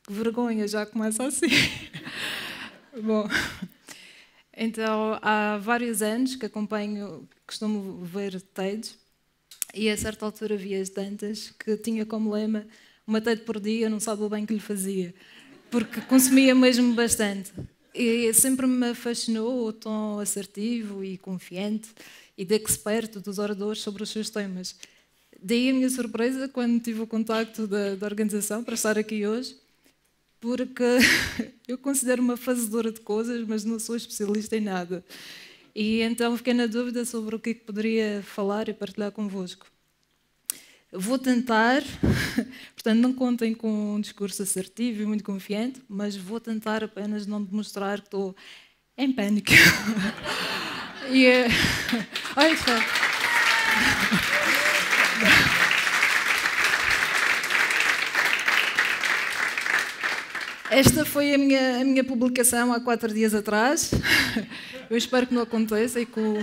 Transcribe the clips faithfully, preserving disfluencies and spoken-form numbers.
Que vergonha, já começa assim. Bom, então há vários anos que acompanho, costumo ver TEDs, e a certa altura vi as tantas que tinha como lema uma TED por dia, não sabe o bem que lhe fazia, porque consumia mesmo bastante. E sempre me fascinou o tom assertivo e confiante e de expert dos oradores sobre os seus temas. Daí a minha surpresa quando tive o contacto da, da organização para estar aqui hoje, porque eu considero uma fazedora de coisas, mas não sou especialista em nada. E então fiquei na dúvida sobre o que poderia falar e partilhar convosco. Vou tentar, portanto não contem com um discurso assertivo e muito confiante, mas vou tentar apenas não demonstrar que estou em pânico. E, olha só. Esta foi a minha, a minha publicação há quatro dias atrás. Eu espero que não aconteça e que o...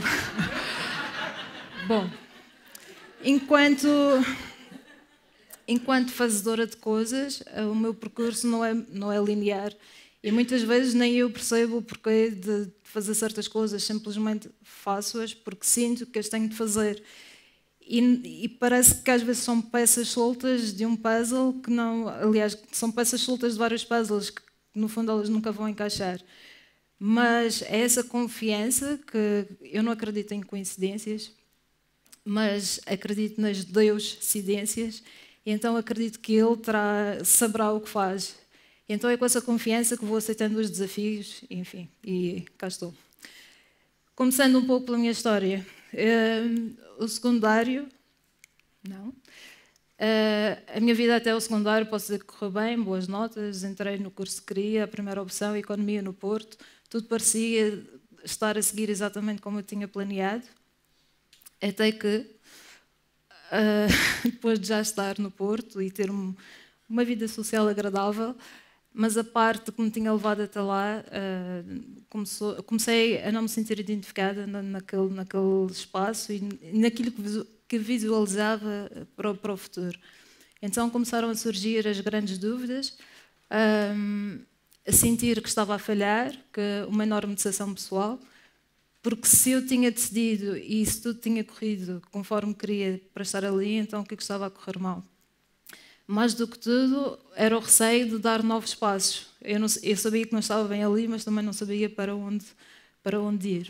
Bom, enquanto, enquanto fazedora de coisas, o meu percurso não é, não é linear e muitas vezes nem eu percebo o porquê de fazer certas coisas, simplesmente faço-as porque sinto que as tenho de fazer. E, e parece que às vezes são peças soltas de um puzzle que não... Aliás, são peças soltas de vários puzzles que, no fundo, elas nunca vão encaixar. Mas é essa confiança que eu não acredito em coincidências, mas acredito nas Deus-cidências, e então acredito que Ele terá, saberá o que faz. Então é com essa confiança que vou aceitando os desafios, enfim, e cá estou. Começando um pouco pela minha história. Uh, o secundário, não. Uh, a minha vida até o secundário, posso dizer que correu bem, boas notas, entrei no curso que queria, a primeira opção, Economia no Porto, tudo parecia estar a seguir exatamente como eu tinha planeado, até que, uh, depois de já estar no Porto e ter um, uma vida social agradável, mas a parte que me tinha levado até lá, uh, começou, comecei a não me sentir identificada na, naquele, naquele espaço e naquilo que, visu, que visualizava para, para o futuro. Então começaram a surgir as grandes dúvidas, um, a sentir que estava a falhar, que uma enorme decepção pessoal, porque se eu tinha decidido e se tudo tinha corrido conforme queria para estar ali, então o que estava a correr mal? Mais do que tudo, era o receio de dar novos passos. Eu, não, eu sabia que não estava bem ali, mas também não sabia para onde, para onde ir.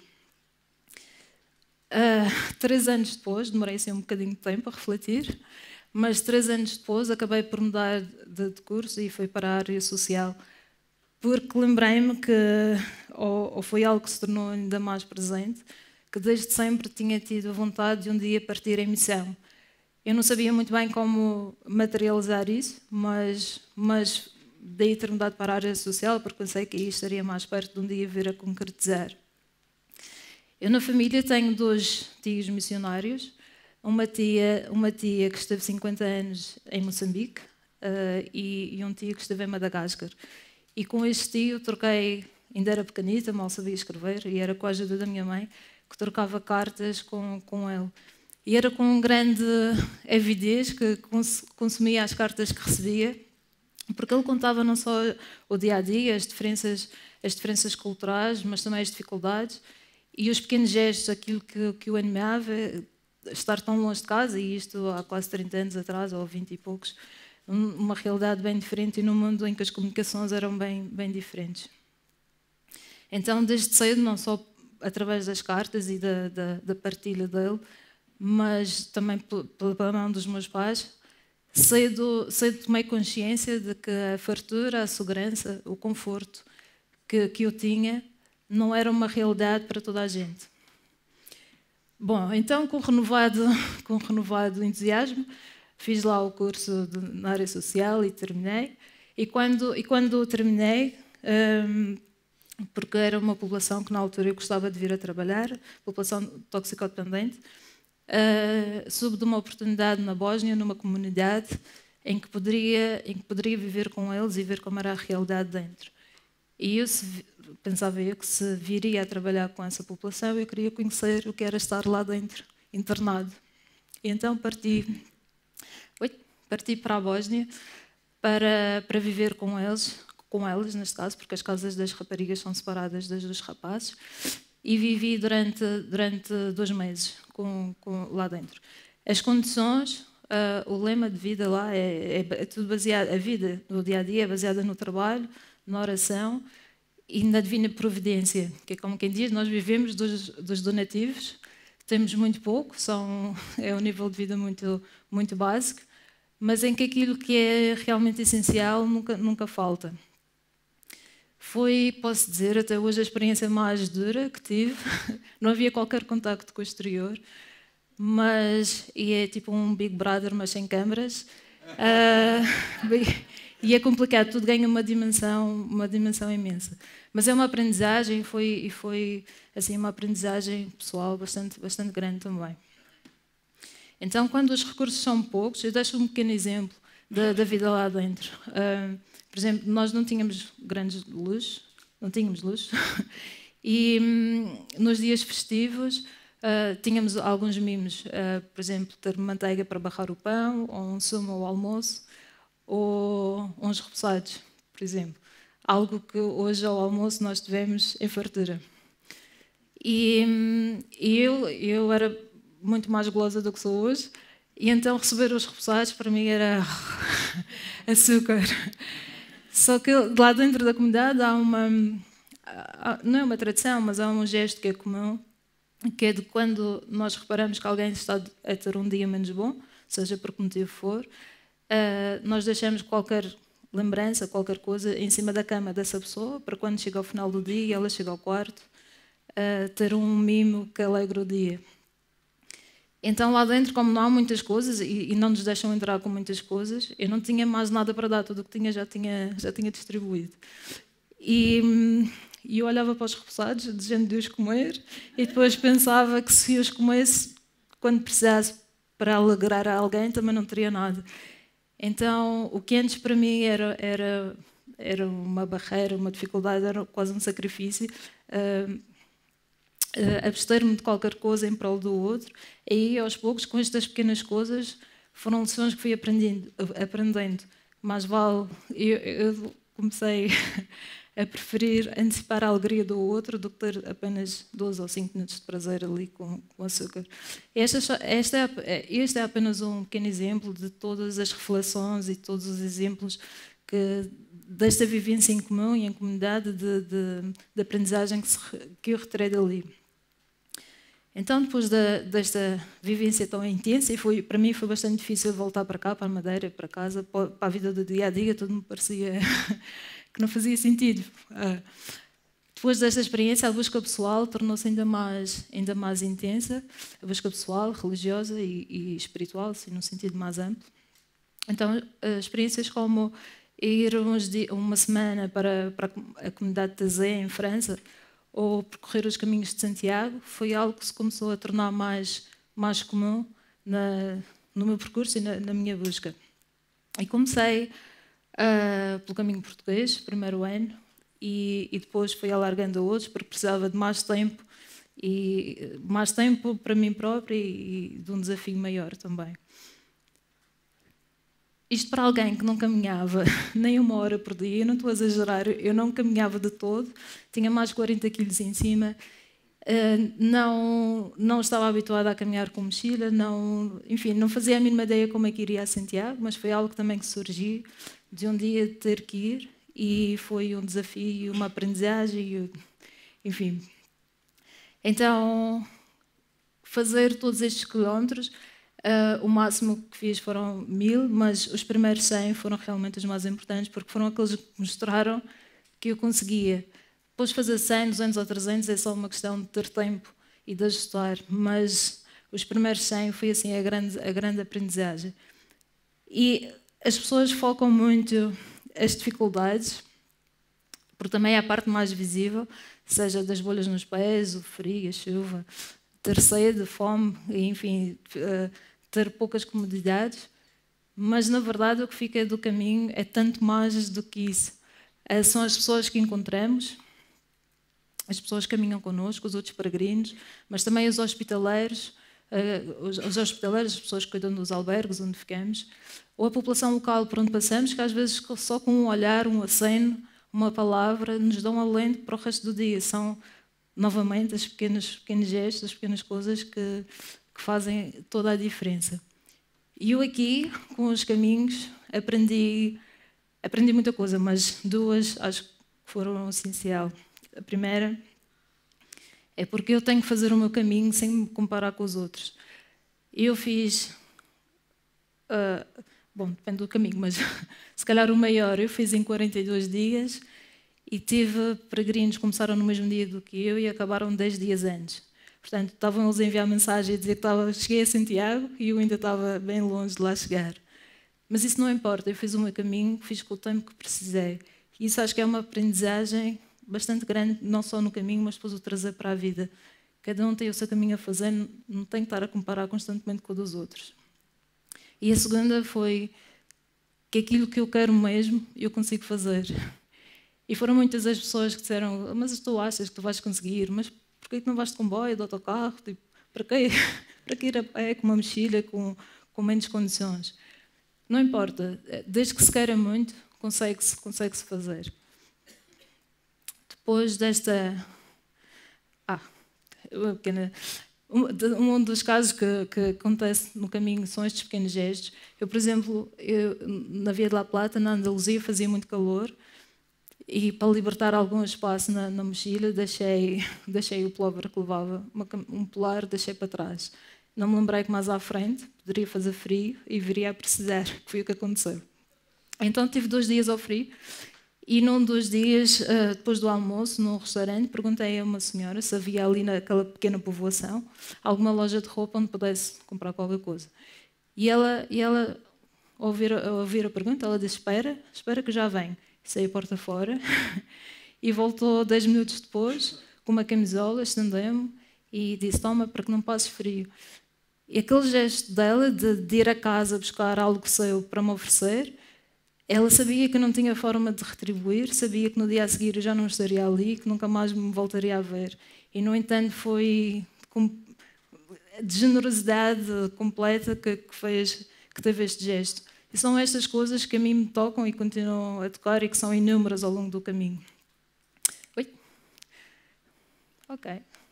Uh, três anos depois, demorei assim um bocadinho de tempo a refletir, mas três anos depois acabei por mudar de, de curso e fui para a área social, porque lembrei-me que, ou, ou foi algo que se tornou ainda mais presente, que desde sempre tinha tido a vontade de um dia partir em missão. Eu não sabia muito bem como materializar isso, mas, mas daí ter mudado para a área social, porque pensei que aí estaria mais perto de um dia vir a concretizar. Eu na família tenho dois tios missionários, uma tia, uma tia que esteve cinquenta anos em Moçambique uh, e, e um tio que esteve em Madagascar. E com este tio troquei, ainda era pequenita, mal sabia escrever, e era com a ajuda da minha mãe, que trocava cartas com, com ele. E era com grande avidez que consumia as cartas que recebia, porque ele contava não só o dia-a-dia, as diferenças, as diferenças culturais, mas também as dificuldades e os pequenos gestos, aquilo que, que o animava, estar tão longe de casa, e isto há quase trinta anos atrás, ou vinte e poucos, uma realidade bem diferente e num mundo em que as comunicações eram bem, bem diferentes. Então, desde cedo, não só através das cartas e da, da, da partilha dele, mas também pela mão dos meus pais, cedo, cedo tomei consciência de que a fartura, a segurança, o conforto que, que eu tinha não era uma realidade para toda a gente. Bom, então com renovado, com renovado entusiasmo, fiz lá o curso de, na área social e terminei. E quando, e quando terminei, um, porque era uma população que na altura eu gostava de vir a trabalhar, população toxicodependente, Uh, soube de uma oportunidade na Bósnia, numa comunidade em que poderia, em que poderia viver com eles e ver como era a realidade dentro. E eu se, pensava eu que se viria a trabalhar com essa população, eu queria conhecer o que era estar lá dentro, internado. E então parti, oi, parti para a Bósnia para, para viver com eles, com elas, neste caso, porque as casas das raparigas são separadas das dos rapazes, e vivi durante, durante dois meses com, com, lá dentro. As condições, uh, o lema de vida lá é, é, é tudo baseado, a vida do dia-a-dia é baseada no trabalho, na oração e na divina providência, que é como quem diz, nós vivemos dos, dos donativos, temos muito pouco, são, é um nível de vida muito, muito básico, mas em que aquilo que é realmente essencial nunca, nunca falta. Foi, posso dizer, até hoje a experiência mais dura que tive. Não havia qualquer contacto com o exterior, mas e é tipo um Big Brother, mas sem câmaras. Uh, e é complicado, tudo ganha uma dimensão, uma dimensão imensa. Mas é uma aprendizagem, foi, e foi assim, uma aprendizagem pessoal bastante, bastante grande também. Então, quando os recursos são poucos, eu deixo um pequeno exemplo da, da vida lá dentro. Uh, Por exemplo, nós não tínhamos grandes luz, não tínhamos luz, e hum, nos dias festivos uh, tínhamos alguns mimos, uh, por exemplo, ter manteiga para barrar o pão, ou um sumo ao almoço, ou uns repousados, por exemplo. Algo que hoje ao almoço nós tivemos em fartura. E, hum, e eu, eu era muito mais golosa do que sou hoje, e então receber os repousados para mim era açúcar. Só que lá dentro da comunidade há uma, não é uma tradição, mas há um gesto que é comum, que é de quando nós reparamos que alguém está a ter um dia menos bom, seja por que motivo for, nós deixamos qualquer lembrança, qualquer coisa em cima da cama dessa pessoa, para quando chega ao final do dia e ela chega ao quarto, ter um mimo que alegre o dia. Então, lá dentro, como não há muitas coisas e, e não nos deixam entrar com muitas coisas, eu não tinha mais nada para dar, tudo o que tinha já tinha, já tinha distribuído. E, e eu olhava para os repousados, desejando de os comer, e depois pensava que se os comesse, quando precisasse para alegrar a alguém, também não teria nada. Então, o que antes para mim era, era, era uma barreira, uma dificuldade, era quase um sacrifício, uh, Uh, abster-me de qualquer coisa em prol do outro. E aos poucos, com estas pequenas coisas, foram lições que fui aprendendo. aprendendo. Mas vale, eu, eu comecei a preferir antecipar a alegria do outro do que ter apenas doze ou cinco minutos de prazer ali com, com açúcar. Esta, esta é, este é apenas um pequeno exemplo de todas as reflexões e todos os exemplos que, desta vivência em comum e em comunidade de, de, de aprendizagem que, se, que eu retirei dali. Então, depois da, desta vivência tão intensa, e foi, para mim foi bastante difícil voltar para cá, para a Madeira, para casa, para a vida do dia-a-dia, tudo me parecia que não fazia sentido. Depois desta experiência, a busca pessoal tornou-se ainda mais, ainda mais intensa, a busca pessoal, religiosa e, e espiritual, assim, num sentido mais amplo. Então, experiências como ir uns dias, uma semana para, para a comunidade de Tazé, em França, ou percorrer os caminhos de Santiago, foi algo que se começou a tornar mais, mais comum na, no meu percurso e na, na minha busca. E comecei uh, pelo caminho português, primeiro ano, e, e depois fui alargando a outros, porque precisava de mais tempo, e mais tempo para mim própria e, e de um desafio maior também. Isto para alguém que não caminhava nem uma hora por dia, eu não estou a exagerar, eu não caminhava de todo, tinha mais de quarenta quilos em cima, não, não estava habituada a caminhar com mochila, não, enfim, não fazia a mínima ideia como é que iria a Santiago, mas foi algo também que surgiu de um dia ter que ir e foi um desafio, uma aprendizagem, enfim. Então, fazer todos estes quilómetros, Uh, o máximo que fiz foram mil, mas os primeiros cem foram realmente os mais importantes, porque foram aqueles que mostraram que eu conseguia. Depois fazer cem, duzentos ou trezentos é só uma questão de ter tempo e de ajustar, mas os primeiros cem foi assim a grande, a grande aprendizagem. E as pessoas focam muito as dificuldades, porque também é a parte mais visível, seja das bolhas nos pés, o frio, a chuva, ter sede, fome, enfim, uh, ter poucas comodidades, mas na verdade o que fica do caminho é tanto mais do que isso. Uh, são as pessoas que encontramos, as pessoas que caminham connosco, os outros peregrinos, mas também os hospitaleiros, uh, os, os hospitaleiros, as pessoas que cuidam dos albergues onde ficamos, ou a população local por onde passamos, que às vezes só com um olhar, um aceno, uma palavra, nos dão alento para o resto do dia. São, novamente, as pequenas, pequenos gestos, as pequenas coisas que, que fazem toda a diferença. E eu aqui, com os caminhos, aprendi, aprendi muita coisa, mas duas acho que foram essenciais. A primeira é porque eu tenho que fazer o meu caminho sem me comparar com os outros. Eu fiz... Uh, bom, depende do caminho, mas se calhar o maior eu fiz em quarenta e dois dias e tive peregrinos que começaram no mesmo dia do que eu e acabaram dez dias antes. Portanto, estavam eles a enviar mensagem a dizer que estava, cheguei a Santiago e eu ainda estava bem longe de lá chegar. Mas isso não importa, eu fiz o meu caminho, fiz com o tempo que precisei. E isso acho que é uma aprendizagem bastante grande, não só no caminho, mas depois o trazer para a vida. Cada um tem o seu caminho a fazer, não tem que estar a comparar constantemente com o dos outros. E a segunda foi que aquilo que eu quero mesmo, eu consigo fazer. E foram muitas as pessoas que disseram, mas tu achas que tu vais conseguir, mas porquê que não vais de comboio, de autocarro? Tipo, para quê? Para que ir a pé com uma mochila, com, com menos condições? Não importa, desde que se queira muito, consegue-se consegue-se fazer. Depois desta... Ah, uma pequena... Um dos casos que, que acontece no caminho são estes pequenos gestos. Eu, por exemplo, eu, na Via de La Plata, na Andaluzia, fazia muito calor e para libertar algum espaço na, na mochila deixei, deixei o pullover que levava, uma, um polar, deixei para trás. Não me lembrei que mais à frente poderia fazer frio e viria a precisar, que foi o que aconteceu. Então tive dois dias ao frio. E num dos dias, depois do almoço, num restaurante, perguntei a uma senhora se havia ali naquela pequena povoação alguma loja de roupa onde pudesse comprar qualquer coisa. E ela, e ela ao, ouvir, ao ouvir a pergunta, ela disse, espera, espera que já vem. E saiu a porta fora e voltou dez minutos depois, com uma camisola, estendeu-me e disse, toma, para que não passes frio. E aquele gesto dela de, de ir a casa buscar algo seu para me oferecer, ela sabia que eu não tinha forma de retribuir, sabia que no dia a seguir eu já não estaria ali, que nunca mais me voltaria a ver. E, no entanto, foi de generosidade completa que, que, fez, que teve este gesto. E são estas coisas que a mim me tocam e continuam a tocar e que são inúmeras ao longo do caminho. Oi? Ok.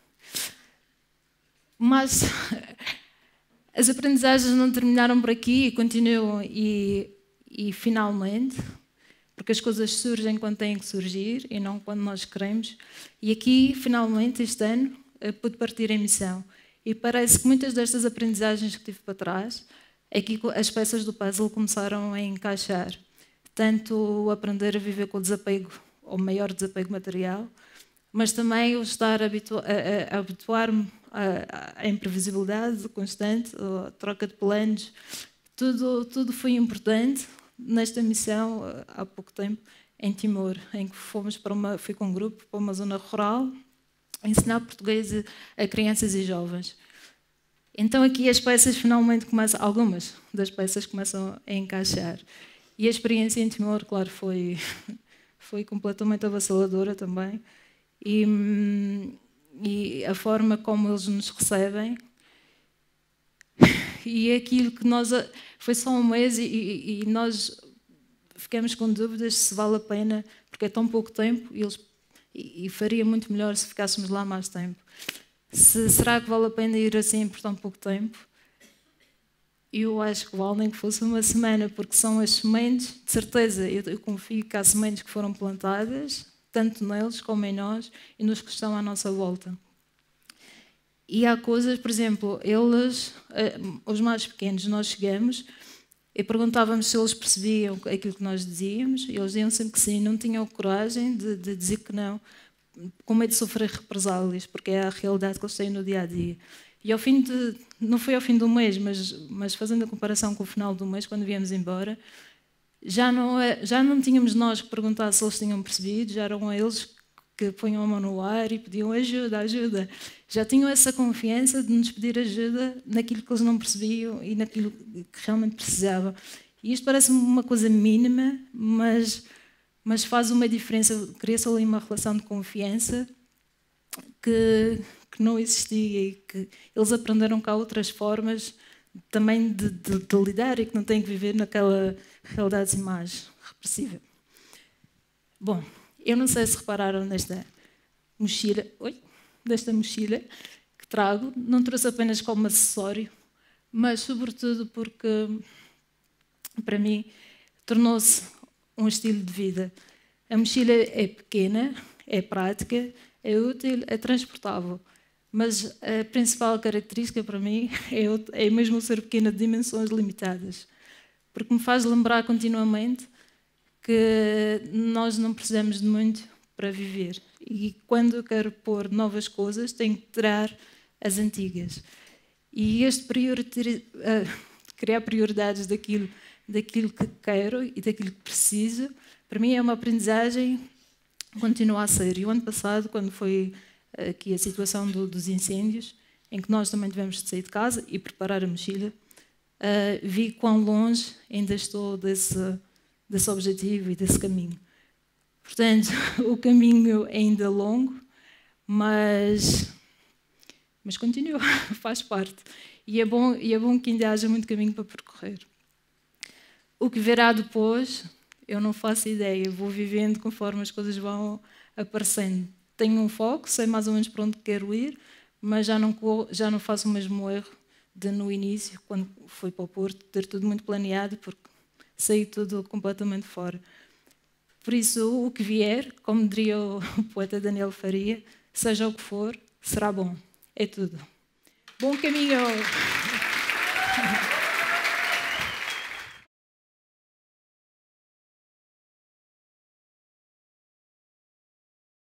Mas as aprendizagens não terminaram por aqui e continuam. E, E, finalmente, porque as coisas surgem quando têm que surgir e não quando nós queremos. E aqui, finalmente, este ano, pude partir em missão. E parece que muitas destas aprendizagens que tive para trás, aqui as peças do puzzle começaram a encaixar. Tanto aprender a viver com o desapego, ou maior desapego material, mas também o estar a, habitu a, a habituar-me à imprevisibilidade constante, a troca de planos. Tudo, tudo foi importante nesta missão, há pouco tempo, em Timor, em que fomos para uma, fui com um grupo para uma zona rural, ensinar português a crianças e jovens. Então aqui as peças finalmente começam, algumas das peças começam a encaixar. E a experiência em Timor, claro, foi, foi completamente avassaladora também. E, e a forma como eles nos recebem, e aquilo que nós... Foi só um mês e, e, e nós ficamos com dúvidas se vale a pena, porque é tão pouco tempo e, eles, e, e faria muito melhor se ficássemos lá mais tempo. Se, será que vale a pena ir assim por tão pouco tempo? Eu acho que vale nem que fosse uma semana, porque são as sementes, de certeza, eu, eu confio que há sementes que foram plantadas, tanto neles como em nós, e nos que estão à nossa volta. E há coisas, por exemplo, eles, os mais pequenos, nós chegamos e perguntávamos se eles percebiam aquilo que nós dizíamos, e eles diziam sempre que sim, não tinham coragem de, de dizer que não, com medo de sofrer represálias, porque é a realidade que eles têm no dia-a-dia. E ao fim de, não foi ao fim do mês, mas, mas fazendo a comparação com o final do mês, quando viemos embora, já não, é, já não tínhamos nós que perguntar se eles tinham percebido, já eram eles que punham a mão no ar e pediam ajuda, ajuda. Já tinham essa confiança de nos pedir ajuda naquilo que eles não percebiam e naquilo que realmente precisavam. E isto parece-me uma coisa mínima, mas, mas faz uma diferença. Cria-se ali uma relação de confiança que, que não existia e que eles aprenderam cá outras formas também de, de, de lidar e que não têm que viver naquela realidade mais repressiva. Bom, eu não sei se repararam nesta mochila, oi, desta mochila que trago, não trouxe apenas como acessório, mas sobretudo porque, para mim, tornou-se um estilo de vida. A mochila é pequena, é prática, é útil, é transportável. Mas a principal característica para mim é, é mesmo ser pequena de dimensões limitadas. Porque me faz lembrar continuamente que nós não precisamos de muito para viver. E quando eu quero pôr novas coisas, tenho que tirar as antigas. E este priori- uh, criar prioridades daquilo, daquilo que quero e daquilo que preciso, para mim é uma aprendizagem que continua a ser. E o ano passado, quando foi aqui a situação do, dos incêndios, em que nós também tivemos de sair de casa e preparar a mochila, uh, vi quão longe ainda estou desse, desse objetivo e desse caminho. Portanto, o caminho é ainda longo, mas, mas continua, faz parte. E é, bom, e é bom que ainda haja muito caminho para percorrer. O que virá depois, eu não faço ideia, vou vivendo conforme as coisas vão aparecendo. Tenho um foco, sei mais ou menos para onde quero ir, mas já não, já não faço o mesmo erro de no início, quando fui para o Porto, ter tudo muito planeado, porque saí tudo completamente fora. Por isso, o que vier, como diria o poeta Daniel Faria, seja o que for, será bom. É tudo. Bom caminho!